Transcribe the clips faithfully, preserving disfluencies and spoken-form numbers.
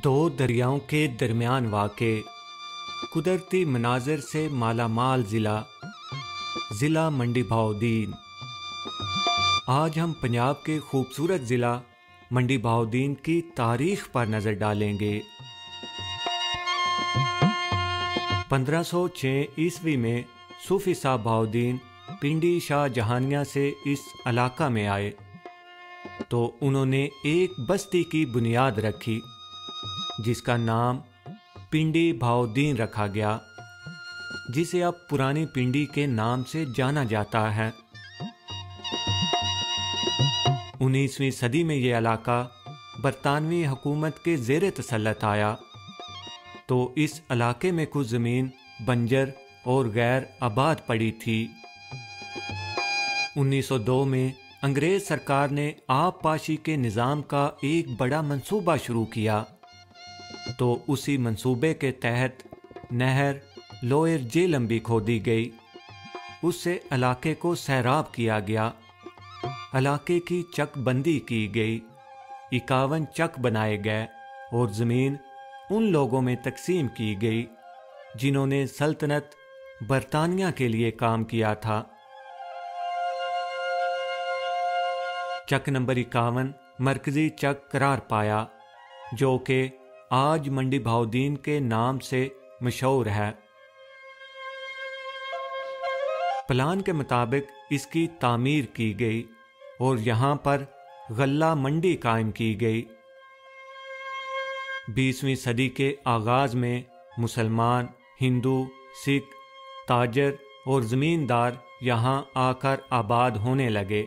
دو دریاؤں کے درمیان واقع قدرتی مناظر سے مالا مال ضلع ضلع منڈی بہاؤدین۔ آج ہم پنجاب کے خوبصورت ضلع منڈی بہاؤدین کی تاریخ پر نظر ڈالیں گے۔ پندرہ سو چھ عیسوی میں صوفی صاحب بہاؤدین پنڈی شاہ جہانیہ سے اس علاقہ میں آئے تو انہوں نے ایک بستی کی بنیاد رکھی جس کا نام پنڈی بہاؤدین رکھا گیا، جسے اب پرانی پنڈی کے نام سے جانا جاتا ہے۔ انیسویں صدی میں یہ علاقہ برطانوی حکومت کے زیر تسلط آیا تو اس علاقے میں کچھ زمین بنجر اور غیر آباد پڑی تھی۔ انیس سو دو میں انگریز سرکار نے آب پاشی کے نظام کا ایک بڑا منصوبہ شروع کیا تو اسی منصوبے کے تحت نہر لوئر جیلم بھی کھودی گئی۔ اس سے علاقے کو سیراب کیا گیا، علاقے کی چک بندی کی گئی، اکاون چک بنائے گئے اور زمین ان لوگوں میں تقسیم کی گئی جنہوں نے سلطنت برطانیہ کے لیے کام کیا تھا۔ چک نمبر اکاون مرکزی چک قرار پایا جو کہ آج منڈی بہاؤدین کے نام سے مشہور ہے۔ پلان کے مطابق اس کی تعمیر کی گئی اور یہاں پر غلہ منڈی قائم کی گئی۔ بیسویں صدی کے آغاز میں مسلمان، ہندو، سکھ، تاجر اور زمیندار یہاں آ کر آباد ہونے لگے۔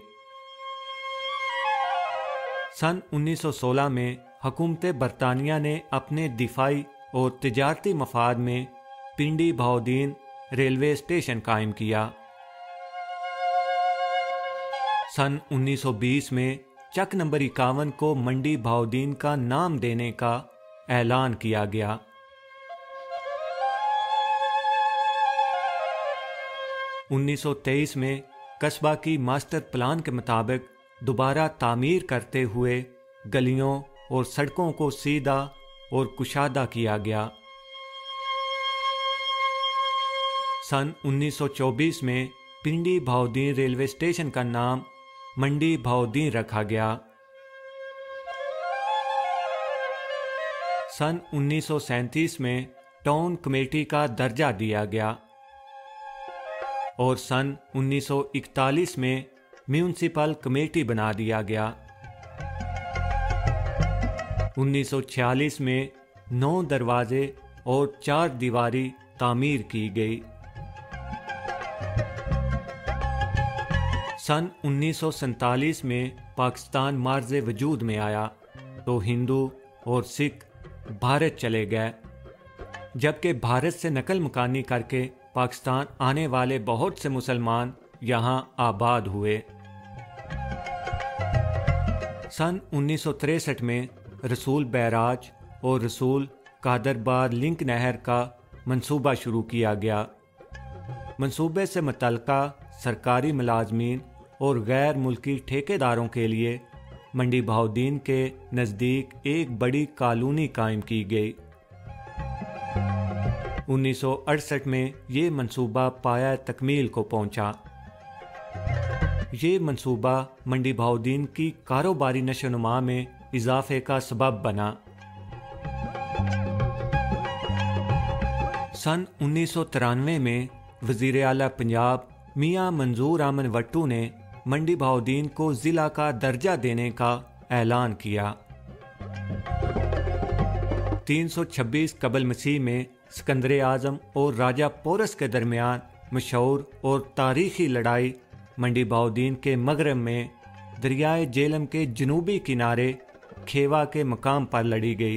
سن انیس سو سولہ میں حکومت برطانیہ نے اپنے دفاعی اور تجارتی مفاد میں پنڈی بہاؤدین ریلوے اسٹیشن قائم کیا۔ سن انیس سو بیس میں چک نمبر اکاون کو منڈی بہاؤدین کا نام دینے کا اعلان کیا گیا۔ انیس سو تیئیس میں قصبہ کی ماسٹر پلان کے مطابق دوبارہ تعمیر کرتے ہوئے گلیوں اور سڑکوں کو سیدھا اور کشادہ کیا گیا۔ سن انیس سو چوبیس میں پنڈی بہاؤدین ریلوے اسٹیشن کا نام منڈی بہاؤدین رکھا گیا۔ سن انیس سو سینتیس میں ٹاؤن کمیٹی کا درجہ دیا گیا اور سن انیس سو اکتالیس میں میونسپل کمیٹی بنا دیا گیا۔ انیس سو چھیالیس میں نو دروازے اور چار دیواری تعمیر کی گئی۔ سن انیس سو سینتالیس میں پاکستان مارز وجود میں آیا تو ہندو اور سکھ بھارت چلے گئے، جبکہ بھارت سے نقل مکانی کر کے پاکستان آنے والے بہت سے مسلمان یہاں آباد ہوئے۔ سن انیس سو تریسٹھ میں رسول بیراج اور رسول قادربار لنک نہر کا منصوبہ شروع کیا گیا۔ منصوبے سے متعلقہ سرکاری ملازمین اور غیر ملکی ٹھیکیداروں کے لیے منڈی بہاؤدین کے نزدیک ایک بڑی کالونی قائم کی گئی۔ انیس سو اڑسٹھ میں یہ منصوبہ پایہ تکمیل کو پہنچا۔ یہ منصوبہ منڈی بہاؤدین کی کاروباری نشو و نما میں اضافے کا سبب بنا۔ سن انیس سو ترانوے میں وزیر اعلیٰ پنجاب میاں منظور احمد وٹو نے منڈی بہاؤدین کو ضلع کا درجہ دینے کا اعلان کیا۔ تین سو چھبیس قبل مسیح میں سکندر اعظم اور راجہ پورس کے درمیان مشہور اور تاریخی لڑائی منڈی بہاؤدین کے مغرب میں دریائے جیلم کے جنوبی کنارے کھیوا کے مقام پر لڑی گئی۔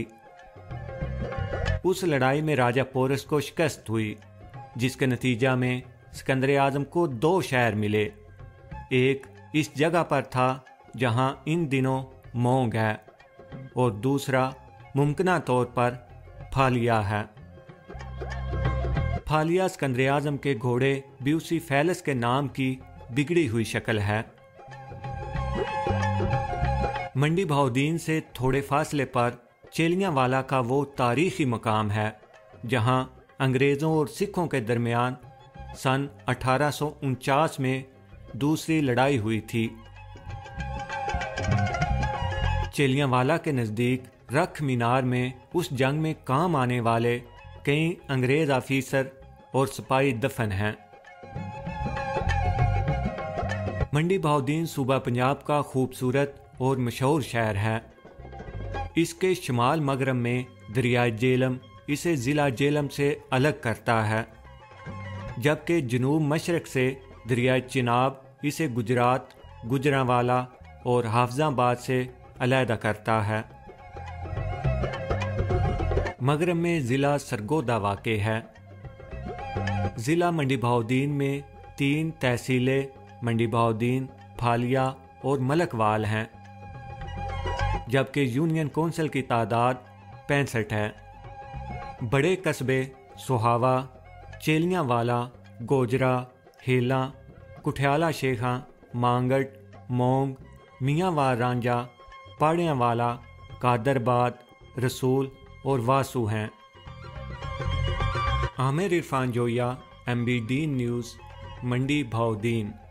اس لڑائی میں راجہ پورس کو شکست ہوئی، جس کے نتیجہ میں سکندر اعظم کو دو شہر ملے، ایک اس جگہ پر تھا جہاں ان دنوں مونگ ہے اور دوسرا ممکنہ طور پر پھالیا ہے۔ پھالیا سکندر اعظم کے گھوڑے بیوسی فیلس کے نام کی بگڑی ہوئی شکل ہے۔ منڈی بہاؤدین سے تھوڑے فاصلے پر چیلیاں والا کا وہ تاریخی مقام ہے جہاں انگریزوں اور سکھوں کے درمیان سن اٹھارہ سو انچاس میں دوسری لڑائی ہوئی تھی۔ چیلیاں والا کے نزدیک رکھ مینار میں اس جنگ میں کام آنے والے کئی انگریز آفیسر اور سپاہی دفن ہیں۔ منڈی بہاؤدین صوبہ پنجاب کا خوبصورت اور مشہور شہر ہے۔ اس کے شمال مغرب میں دریائے جیلم اسے ضلع جیلم سے الگ کرتا ہے، جبکہ جنوب مشرق سے دریائے چناب اسے گجرات، گوجرانوالا اور حافظ آباد سے علیحدہ کرتا ہے۔ مغرب میں ضلع سرگودا واقع ہے۔ ضلع منڈی بہاؤدین میں تین تحصیلیں منڈی بہاؤدین، پھالیا اور ملک وال ہیں، جبکہ یونین کونسل کی تعداد پینسٹھ ہے۔ بڑے قصبے سہاوا، چیلیاں والا، گوجرا، ہیلاں، کٹھیالہ شیخاں، مانگٹ، مونگ، میاں وار رانجھا، پاڑیاں والا، قادرآباد، رسول اور واسو ہیں۔ Aamir Irfan Joya, M B D news, Mandi Bahauddin.